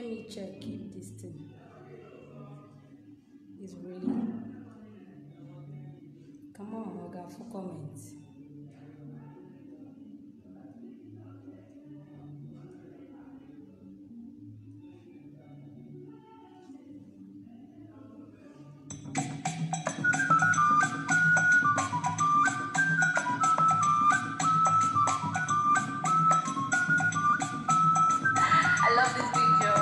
me check if this thing is really. Come on, Oga, for comments. I love this video.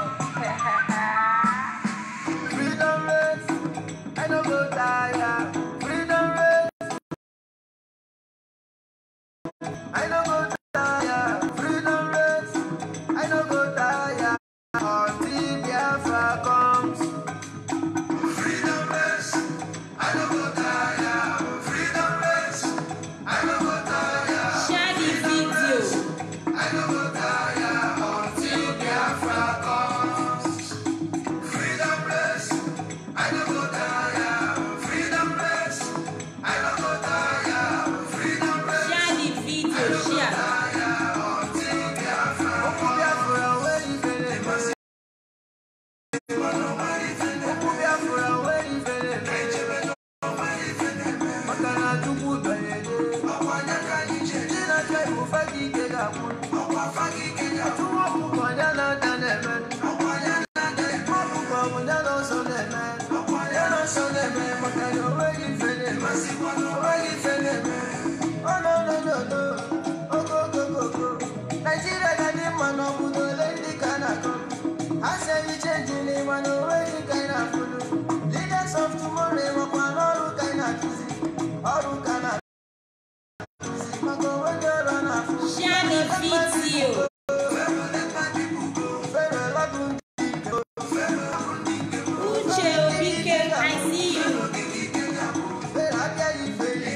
Freedom race, I don't go tire. Freedom race, I don't go tire. Freedom race, I don't go tire. Until Biafra comes. Freedom race, I don't go tire. Freedom race, I don't go tire. Share the video. I don't go tire until Biafra comes. Freedom race, I don't go tire. Freedom race, I don't go tire. Freedom race, Share the video. Share. until Biafra comes. Biafra, where you feeling? Biafra, where you feeling? Makana tupu bayede. Jina kaibu fagi kega mun. Atuwa mukanya na danemen. Mabuko munyano sonemen. Yano sonemen. Makana where you feeling? Where you feeling? Oh no no no no. Oh go go go go. Nigeria gadi mano budo lendi kana come. I say we changing the mano where you kana fulu. Leaders of tomorrow wakwana oru kana tuzi. Oru kana tuzi. Mako wende rana fulu. Share the video. Fere lagun Uche Obike, I see you. fere akeri fere.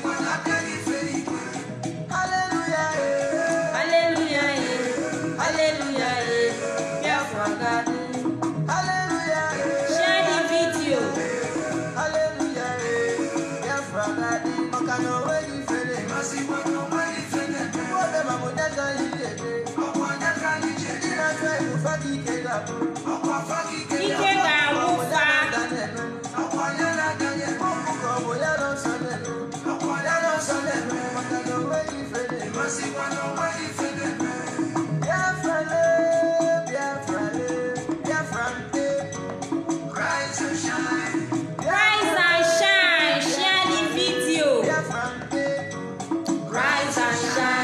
Hallelujah. Hallelujah. Hallelujah. Biafra God. Hallelujah. Share the video. Hallelujah. Biafra gadi. Makano weri fere. Wode mamunyaga yidede. Ina try to fagi kega bu. Ike ga-awụfa. Rise and shine. Share the video. Rise and shine.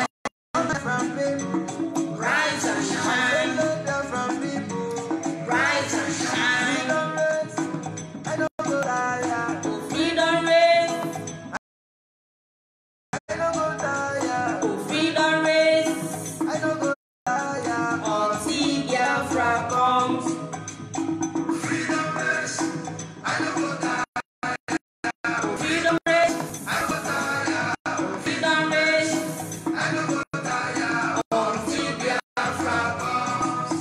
Rise and shine. Rise and shine. Freedom race. Freedom race. Until Biafra comes. Freedom race. Freedom race. Until Biafra comes.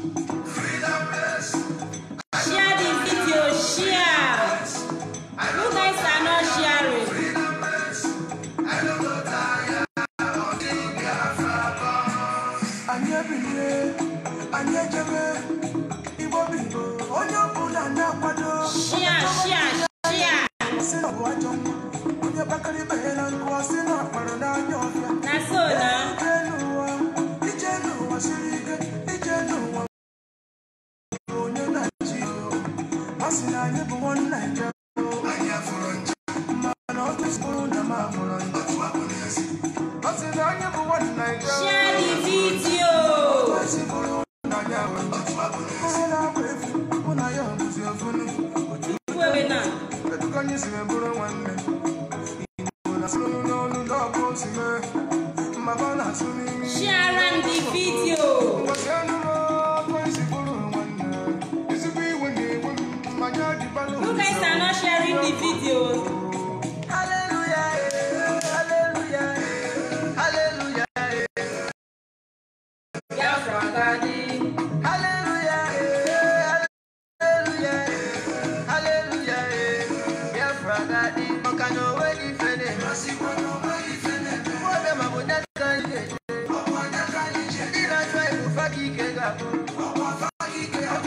Share the video. Share. You guys are not sharing. Share, share, share. Na so na. Share the video. Wait now. Share and the video. You guys are not sharing the video. Hallelujah. Hallelujah. Hallelujah. Biafra God. Hallelujah. Hallelujah. Hallelujah. Biafra gadi. Makano weri fene. Wode mamunyaga yidede. Ina try to fagi kega bu.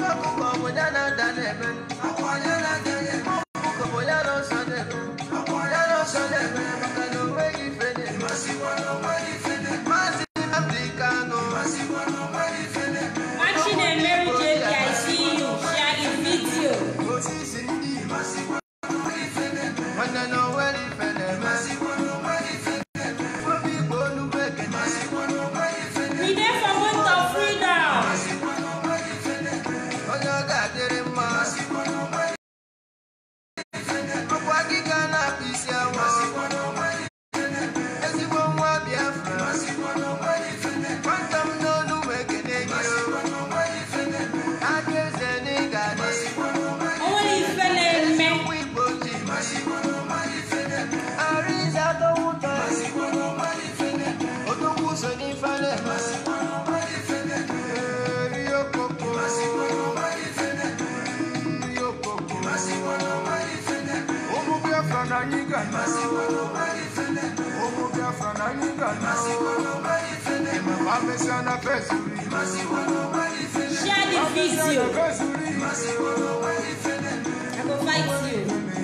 Biafra na nyiga na Omo Biafra na nyiga na Mama Mesia na Fesuri Share the video. I will fight you.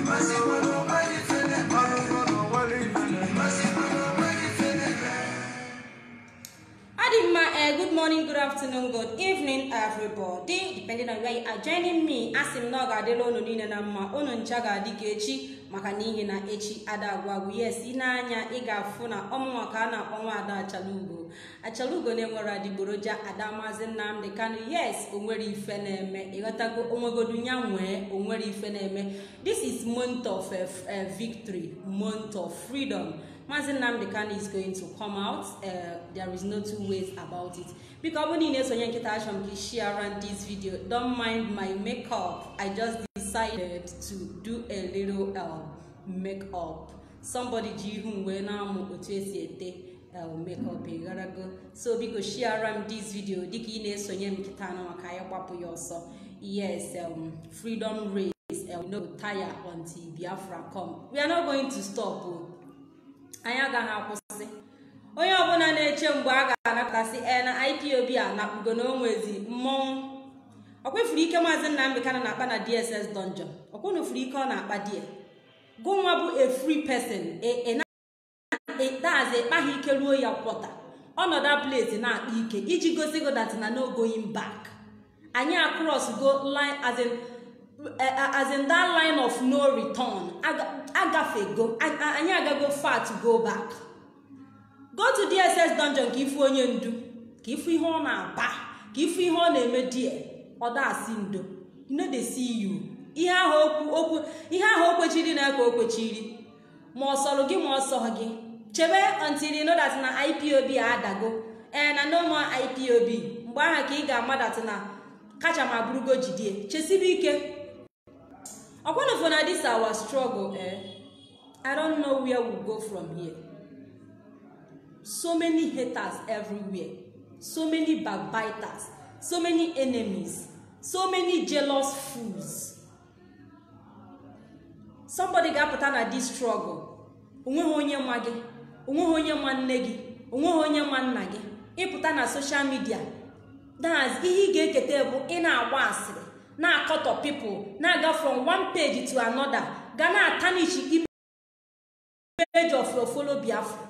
Good morning, good afternoon, good evening, everybody. Depending on where you are joining me, asim no ga delo no nina na ma ono nchaga dike echi maka nihi na echi ada agwagu. Yes, ina anya ị ga-afụ na ọmụnwa ka na ọnwa ada Achalugo. Achalugo na-enwere adịgboroja ada Mazi Nnamdi Kanu. Yes, onwere ife na-eme. Ịghọtago onwegodu nya nwee onwere ife na-eme. This is month of victory, month of freedom. Mazi Nnamdi Kanu is going to come out. There is no two ways about it. Because when you share around this video, don't mind my makeup. I just decided to do a little makeup. Somebody makeup. So because share around this video, yes, freedom race. No tire until Biafra come. We are not going to stop. Anya ga ha kwụsị onye ọbụla na-eche mgbe a ga-anakasị na Ipob a na ugo na onwezi mmọnwụ okwefuru ike Mazi Nnamdi Kanu na-akpa na DSS dungeon okwunufuru ike ọ na-akpa die gụnwa bụ a free person daazị ịkpaghị ike ruo ya kwọta ọnọdụ place na-akpa ike iji gosi go that na no going back anyị across go line as in that line of no return. Agafe go anya go far to go back. Go to DSS dungeon ka ifu onye ndu ka ifu ihe ọ na-aba ka ifu ihe ọ na-eme die oda asindo. You know they see you. Ihe ahụ okwechiri na ka okwechiri. Ma osoro gị ma osoho gị. Chebe until you know that na Ipob adago. Na no more Ipob. Mgbe aha ka ị ga-ama that na kacha ma burugo jidie. Chesibe ike. Upon this our struggle, I don't know where we'll go from here. So many haters everywhere, so many backbiters, so many enemies, so many jealous fools. Somebody got put on this struggle. Na social media. That's in our wasri. Now cut up people now go from one page to another. Gana tarnish image of your follow Biafra.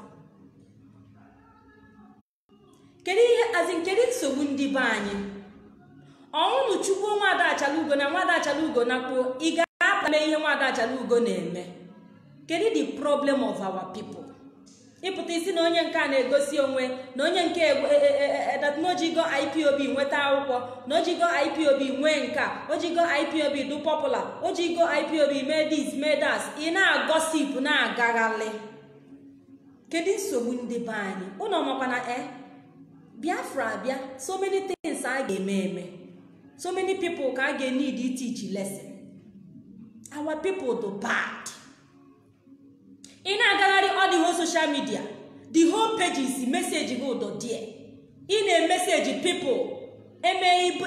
Keri as in keri sobundi banye. Onu chukwu nwada Achalugo na nwada Achalugo na ko iga apame ihe nwada Achalugo na-eme. Keri the problem of our people. Ịpụta isi na onye nke a na-egosi onwe na onye nke that nojigo Ipob nweta akwụkwọ nojigo Ipob nwe nke ojigo Ipob do popular ojigo Ipob made this made that ị na-gossip na-agaghalị kedu nsogbu ndị be anyị ụnọ makwa na Biafra abịa so many things a ga-eme so many people ka a ga-need to teach lesson. Our people do bad. In a gallery on the whole social media, the whole page is message go to there. In a message, people, that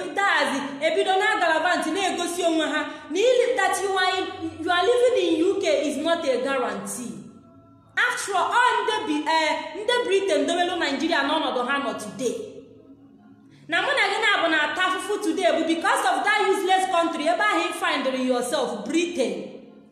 you are living in UK is not a guarantee. After all, the Britain, the Nigeria, none of the hammer today. Now, when I get up tough food today, but because of that useless country, ever find yourself Britain.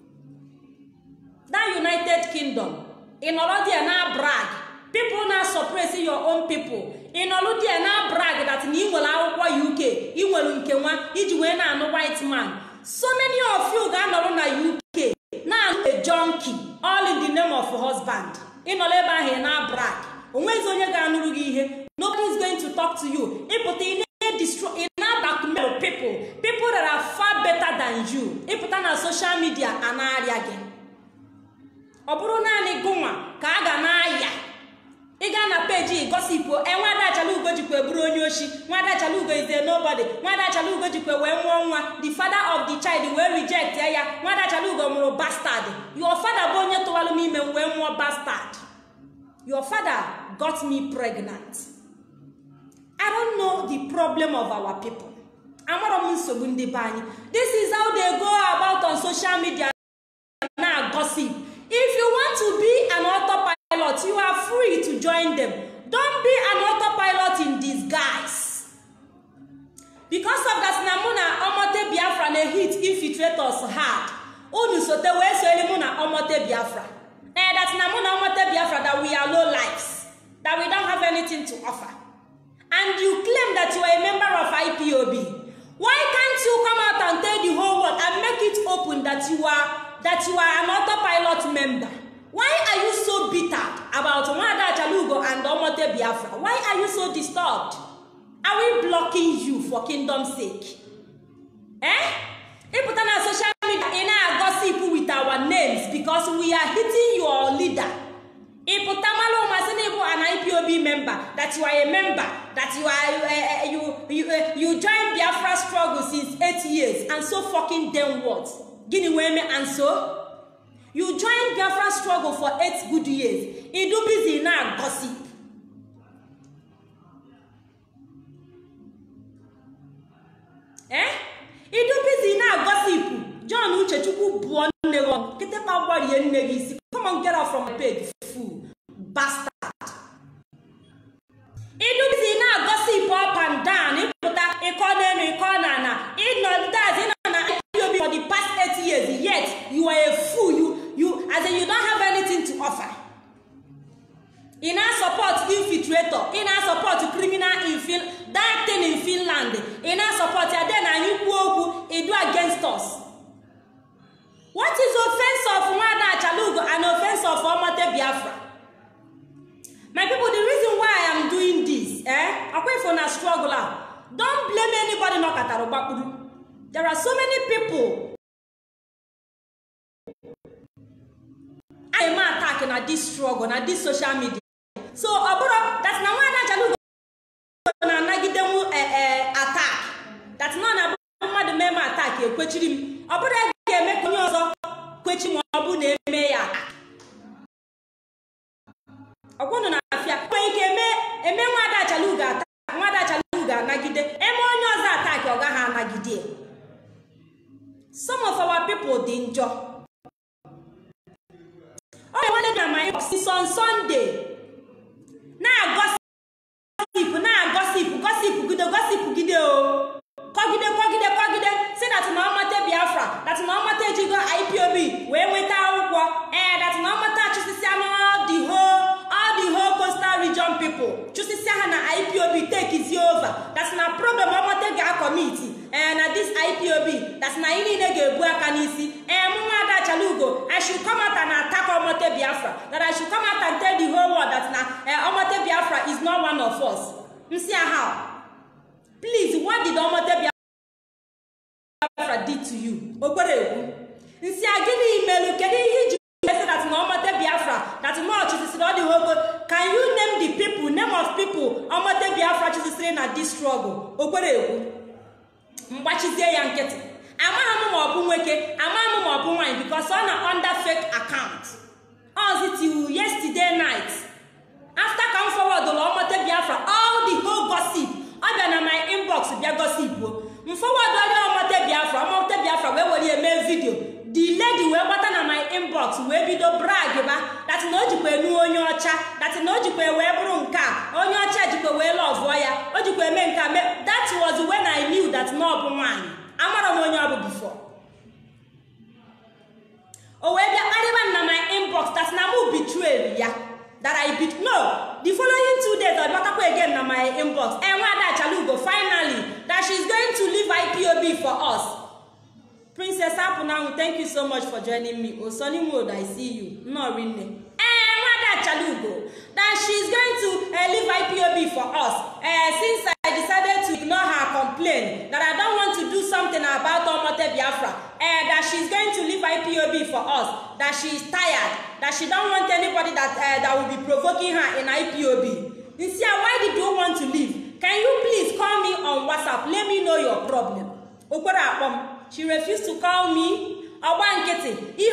That United Kingdom, in already now brag, people now suppressing your own people. In already now brag that you will out UK, you will unkewa, you will no white man. So many of you got around UK, now a junkie, all in the name of husband. In Oleba he now brag. Nobody is going to talk to you. Destroy blackmail people that are far better than you. Put on social media and again. Oburu nani gụnwa ka a ga na-aya ịga na page gossip nwada Achalugo jikwe buru onye oshi nwada Achalugo is a nobody nwada Achalugo jikwe wee mụọ nwa the father of the child wee reject ya nwada Achalugo mụrụ bastard. Your father bụ onye tụwalụ m ime wee mụọ bastard. Your father got me pregnant. I don't know the problem of our people. This is how they go about on social media now gossip. gossip. If you want to be an autopilot, you are free to join them. Don't be an autopilot in disguise. Because of that, Namuna Omote Biafra na hit infiltrators hard. Unu sote we so elimuna Omote Biafra. That's Namuna Omote Biafra that we are low lives, that we don't have anything to offer. And you claim that you are a member of IPOB. Why can't you come out and tell the whole world and make it open that you are an autopilot member? Why are you so bitter about Achalugo and Omote Biafra? Why are you so disturbed? Are we blocking you for kingdom's sake? If put on social media in our gossip with our names because we are hitting your leader. If put an IPOB member, that you are a member, that you joined Biafra struggle since 8 years, and so fucking then what? Guinea women and so you joined Biafra struggle for 8 good years. You do busy now gossip. You do busy now gossip. John Uchechuku born never get up body and negisi. Come on, get out from my page, fool, bastard. You do busy now gossip up and down. You put that economy corner. It not that for the past 8 years, yet you are a fool. You as in you don't have anything to offer. In our support infiltrator, in our support criminal in that thing in Finland, in our support then you do against us. What is offense of Achalugo and offense of Omote Biafra? My people, the reason why I am doing this, away from a struggler, don't blame anybody no Katarobakuru. There are so many people I am attacking at this struggle, at this social media. So, that's not why Achalugo attack. That's not about the member attack. Some of our people danger. I wanted my box on Sunday. Now gossip, say that Nnamdi Biafra, that Nnamdi Jigo IPOB, where we that Nnamdi all the whole coastal region people. Just say IPOB take is over. That's not problem. Nnamdi committee. And at this IPOB, that's not any nege buakanisi. And Mumada Achalugo, I should come out and attack Nnamdi Biafra. That I should come out and tell the whole world that Nnamdi Biafra is not one of us. You see how? Please, what did Nnamdi Biafra did to you? You see, I give you email. Can you that Nnamdi Biafra? That much is all the whole. Can you name the people? Name of people Nnamdi Biafra is saying at this struggle. What is there, Yanketi? I'm because on under fake account. As it yesterday night. After come forward, the Nnamdi Biafra, all the whole gossip. I've been on my inbox, be gossip. Forward Nnamdi Biafra, where will you make video? The lady where button on my inbox, where be the brag, that's no jukwe no on your chat, that's no jukwe where brunka, on your chat, you go well of wire, or you menka. That was when I knew that no one. I'm not on before. Oh, where the other on my inbox, that's now betrayed, yeah. That I beat. No, the following 2 days, I back up again on my inbox. And what Achalugo finally that she's going to leave IPOB for us. Princess Apunang, thank you so much for joining me. Oh, Sonny Mode, I see you. No, really. And what Achalugo that she's going to leave IPOB for us. Since I decided to ignore her complaint that I don't want to do something about Nnamdi Biafra, that she's going to leave IPOB for us, that she's tired, that she don't want anybody that will be provoking her in IPOB. You see, why did you want to leave? Can you please call me on WhatsApp? Let me know your problem. She refused to call me. Can you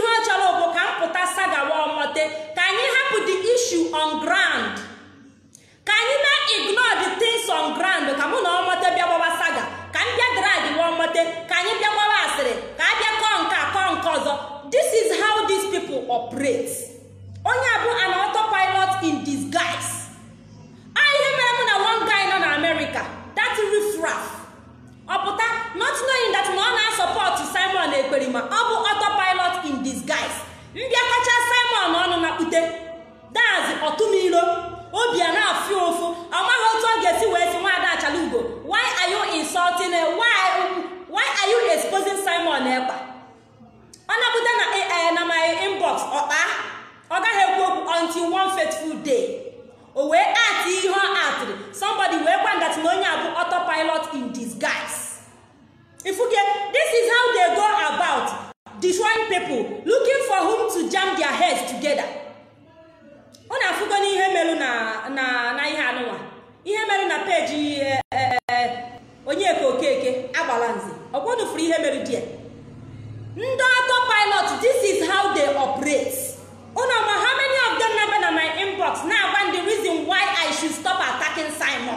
put the issue on ground? Can you not ignore the things on ground? This is how these people operate. Onye abu an autopilot in disguise. I hear na one guy in America that riffraff. Oputa not knowing that no na support Simon Ekperima. Abu autopilot in disguise. Mbia kacha Simon onu na kute. That's otumilo. Obiana afiofu. Amaghị otu ọ ga-esi wee si nwa ada Achalugo. Why are you insulting why are you exposing Simon Ekpa? Ona put na my inbox ọ gaghị ekwu okwu until one fateful day. O wee act ihe ọ atri. Somebody wee gwa that na onye abụ autopilot in disguise. If you get, this is how they go about destroying people, looking for whom to jam their heads together. Ona afugo ni ihe melu na ihe anụwa. Ihe melu na page onye kokeke agbalanzi. Okwodu furu ihe melu die. Ndị autopilot, this is how they operate. How many of them never in my inbox now want the reason why I should stop attacking Simon?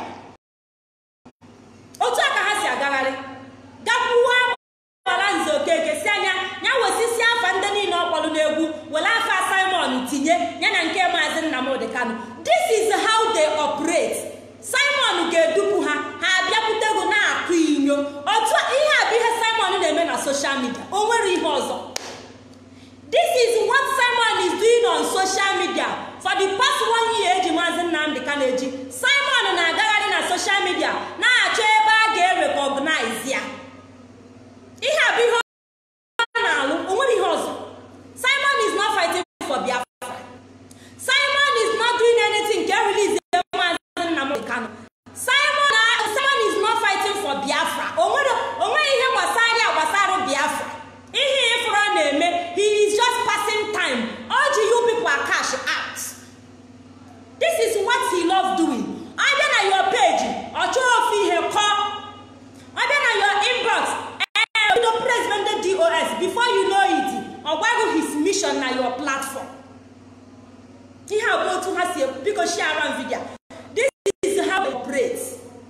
Otu aka ha si agagharị. Gakwuwa balanzi okeke si anya nya wesisi afa ndị niile ọkpọlụ n'egwu wele afa Simon tinye ya na nke Mazi Nnamdi Kanu. This is how they operate. Simon ga-edupu ha abịapụtego na-akụ inyo. Otu ihe a bụ ihe Simon na-eme na social media. O nwere ihe ọzọ. This is what Simon is doing on social media. For the past 1 year, eji Mazi Nnamdi Kanu eji. Simon na-agagharị na social media na-achọ ebe a ga-recognize ya. Ihe a bụ ihe ọ na-alụ. O nwere ihe ọzọ. Simon is not fighting for Biafra. Simon is not doing anything to release Mazi Nnamdi Kanu. Simon is not fighting for Biafra. O nwere ihe gbasara Biafra. Ihe ifuru na-eme, he is just passing time. All you people are cash out. This is what he loves doing. Either na your page, or ihe call. Either na your inbox, the president DOS. Before you know it, or what his mission na your platform. He have go to has because share around video. This is how it operates.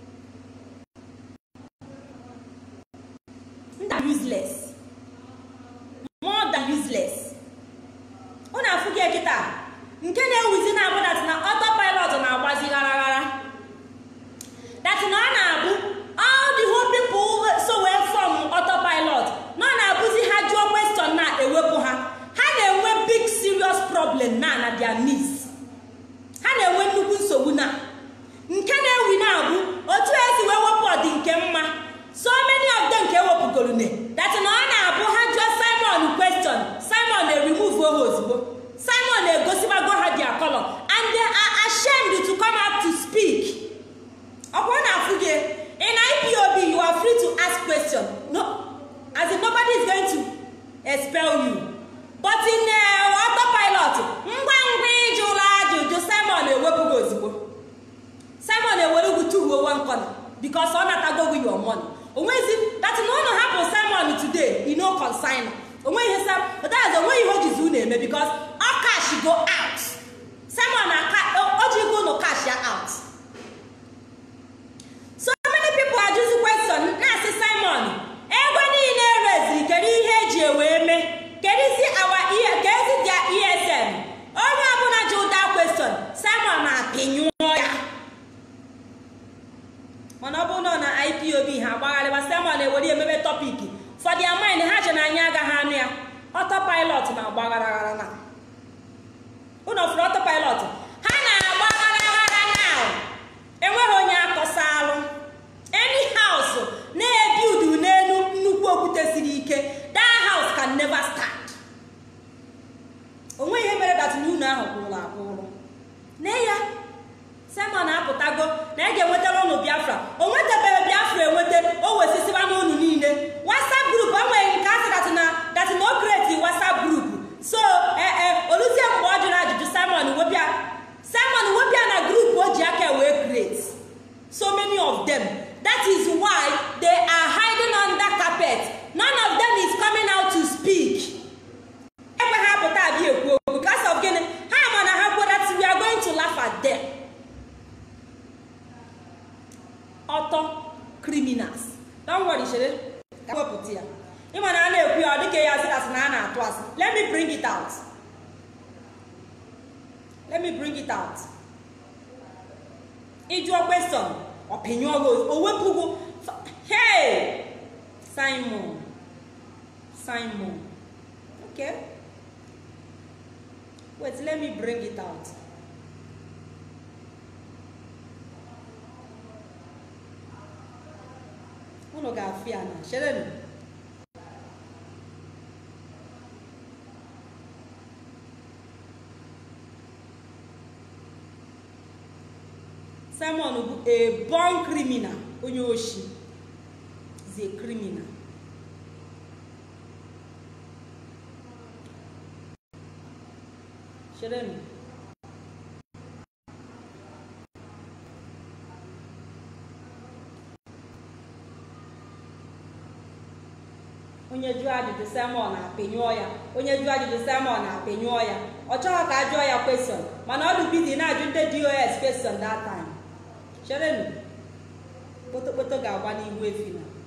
Useless. More than useless. Una fuge kita. Nke na-ewuzi na abụ that na autopilot na-agbazi gara. That na abụ all the whole people so well from autopilot. No na-abụzi ha jụọ question na ewepụ ha. Ha na-enwe big serious problem na their knees. Ha na-enwe nnukwu nsogbu na. Nke na-ewi na abụ otu esi wee wepụ ọdị nke mma. So many of them ke wepụgoro ne. That na abụ ha jụọ Simon question. Simon they remove ozugbo. Simon they go have their color and they are ashamed to come out to speak. Upon Afuge, in IPOB you are free to ask questions. No, as if nobody is going to expel you. But in autopilot, Simon they wepugo ozugbo. Simon they wepugo 201 corner because on that go with your money. That no happen Simon today, you know consign. But that's the way you hold his name because our cash go out. Simon go no cash out. So many people are just question. Now say Simon, everybody in there can you hear me? Can you see our ear? Can you see their ESM? All you have to that question. Simon na opinion. Monobono na IPOB ha gbagharị ba Simon ewere emebe topic. For their mind, ha je na anya aga ha anya. Autopilot na gbagharara na. Uno for autopilot. Ha na gbagharara now. Enweghị onye akọsalụ. Any house na-ebuild n'elu nnukwu okwute siri ike, that house can never stand. Onwe ihe mere that n'ụlọ ahụ kwụrụ akwụrụ. Ne ya Simon apụtago na ga-enwetara ụnụ Biafra. O nwetabeghị Biafra enweta o wesisiba n'ụnụ niile. WhatsApp group enweghị nke asị that no create WhatsApp group. So oluzie mgbe ọ jụrụ ajụjụ Simon wepịa na group o ji aka wee create. So many of them. That is why they are hiding under carpet. None of them is coming out to speak. Ebe ha pụta abịa ekwu okwu because of gịnị? Ha ma na ha kwere that we are going to laugh at them. Auto criminals. Don't worry, Shere. Let me bring it out. It's your question. Opinion goes. Hey! Simon. Okay. Wait, let me bring it out. Uno got fear now. Shouldn't. Someone a born criminal. Onyoshi is a criminal. Shouldn't. Onye jụọ ajụjụ Simon na-apịnyụọ ya. Onye jụọ ajụjụ Simon na-apịnyụọ ya. Ọ chọghị ka ajụọ ya question. Mana ọ dị busy na-ajụ ndị DOS question that time. Shouldn't. Kpoto ga-agba n'ihu efi na.